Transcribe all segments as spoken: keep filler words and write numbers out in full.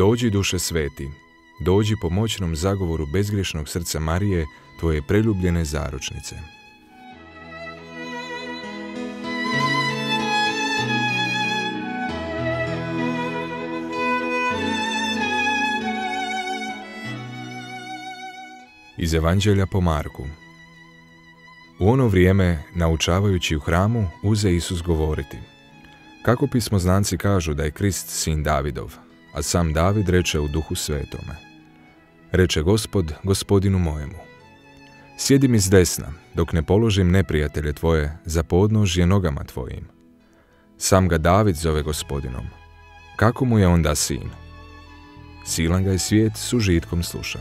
Dođi, duše sveti, dođi po moćnom zagovoru bezgriješnog srca Marije, tvoje preljubljene zaručnice. Iz Evanđelja po Marku. U ono vrijeme, naučavajući u hramu, uze Isus govoriti: Kako pismoznanci kažu da je Krist sin Davidov, a sam David reče u Duhu Svetome: Reče Gospod Gospodinu mojemu: Sjedi mi s desna, dok ne položim neprijatelje tvoje za podnožje nogama tvojim. Sam ga David zove Gospodinom. Kako mu je onda sin? Silan ga je svijet s užitkom slušao.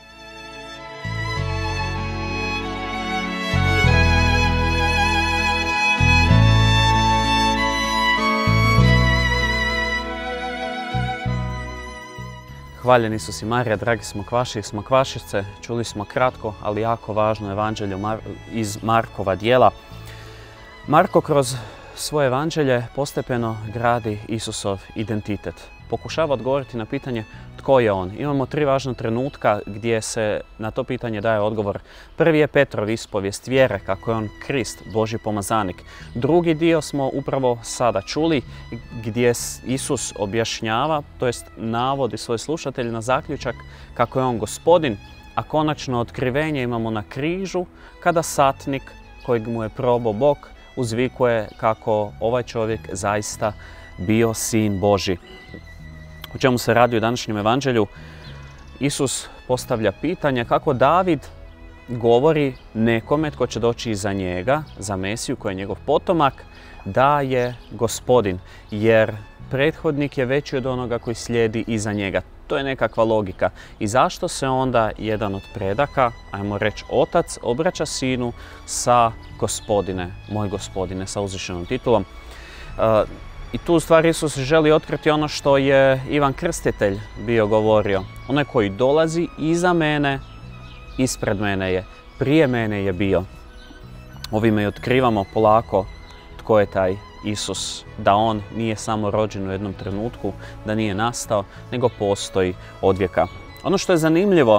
Hvaljen Isus i Marija, dragi smo kvaši i smokvašice. Čuli smo kratko, ali jako važno evanđelje iz Markova djela. Marko kroz svoje evanđelje postepeno gradi Isusov identitet. Pokušava odgovoriti na pitanje tko je on. Imamo tri važna trenutka gdje se na to pitanje daje odgovor. Prvi je Petrov ispovijest vjere, kako je on Krist, Božji pomazanik. Drugi dio smo upravo sada čuli, gdje Isus objašnjava, to jest navodi svoje slušatelje na zaključak kako je on Gospodin, a konačno otkrivenje imamo na križu, kada satnik kojeg mu je probao Bog uzvikuje kako ovaj čovjek zaista bio sin Božji. O čemu se radi u današnjem evanđelju? Isus postavlja pitanje kako David govori nekome tko će doći iza njega, za Mesiju koji je njegov potomak, da je Gospodin, jer prethodnik je veći od onoga koji slijedi iza njega. To je nekakva logika. I zašto se onda jedan od predaka, ajmo reći otac, obraća sinu sa Gospodine, moj Gospodine, sa uzvišenom titulom? Uh, I tu u stvari Isus želi otkriti ono što je Ivan Krstitelj bio govorio. Onaj koji dolazi iza mene, ispred mene je, prije mene je bio. Ovime i otkrivamo polako tko je taj Isus, da on nije samo rođen u jednom trenutku, da nije nastao, nego postoji odvijeka. Ono što je zanimljivo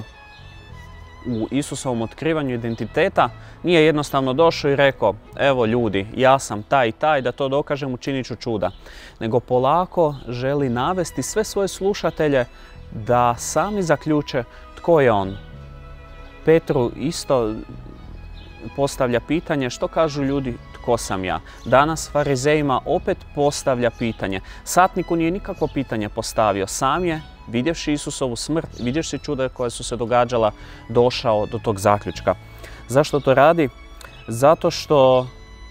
u Isusovom otkrivanju identiteta, nije jednostavno došao i rekao: evo ljudi, ja sam taj i taj, da to dokažem, učinit ću čuda. Nego polako želi navesti sve svoje slušatelje da sami zaključe tko je on. Petru isto postavlja pitanje što kažu ljudi tko sam ja. Danas farizejima opet postavlja pitanje. Satniku nije nikakvo pitanje postavio, sam je, vidjevši Isusovu smrt, vidjevši čuda koja su se događala, došao do tog zaključka. Zašto to radi? Zato što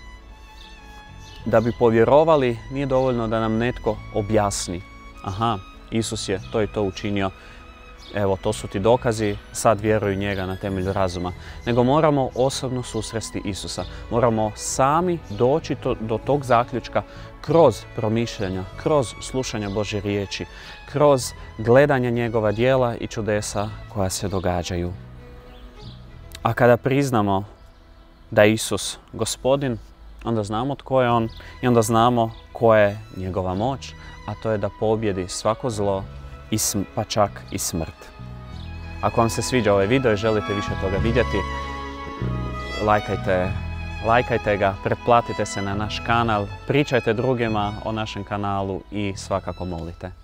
da bi povjerovali nije dovoljno da nam netko objasni. Aha, Isus je to i to učinio, evo to su ti dokazi, sad vjeruju njega na temelju razuma. Nego moramo osobno susresti Isusa. Moramo sami doći to, do tog zaključka kroz promišljanja, kroz slušanja Božje riječi, kroz gledanje njegova djela i čudesa koja se događaju. A kada priznamo da je Isus Gospodin, onda znamo tko je on i onda znamo koja je njegova moć, a to je da pobjedi svako zlo, i pa čak i smrt. Ako vam se sviđa ovaj video i želite više toga vidjeti, lajkajte, lajkajte ga, pretplatite se na naš kanal, pričajte drugima o našem kanalu i svakako molite.